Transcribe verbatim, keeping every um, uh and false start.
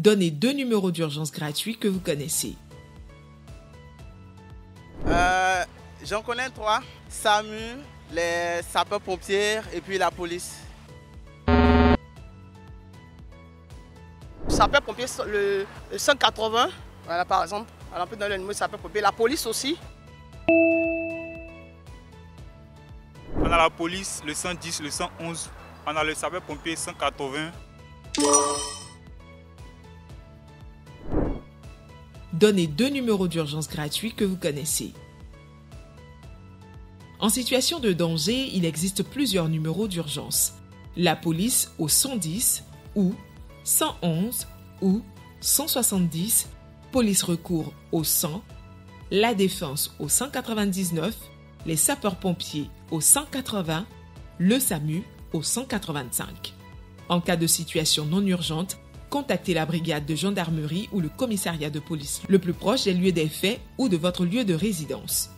Donnez deux numéros d'urgence gratuits que vous connaissez. Euh, j'en connais trois. SAMU, les sapeurs-pompiers et puis la police. Sapeurs-pompiers, le, le cent quatre-vingts, voilà par exemple. Alors, on peut donner le numéro de sapeurs-pompiers. La police aussi. On a la police, le cent dix, le cent onze. On a le sapeur-pompier cent quatre-vingts. Donnez deux numéros d'urgence gratuits que vous connaissez. En situation de danger, il existe plusieurs numéros d'urgence. La police au cent dix ou cent onze ou cent soixante-dix, police recours au cent, la défense au cent quatre-vingt-dix-neuf, les sapeurs-pompiers au cent quatre-vingts, le SAMU au cent quatre-vingt-cinq. En cas de situation non urgente, contactez la brigade de gendarmerie ou le commissariat de police le plus proche des lieux des faits ou de votre lieu de résidence.